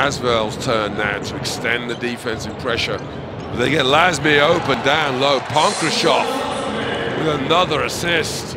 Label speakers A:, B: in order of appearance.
A: Asvel's turn now to extend the defensive pressure. They get Lasme open down low. Pankrashov with another assist.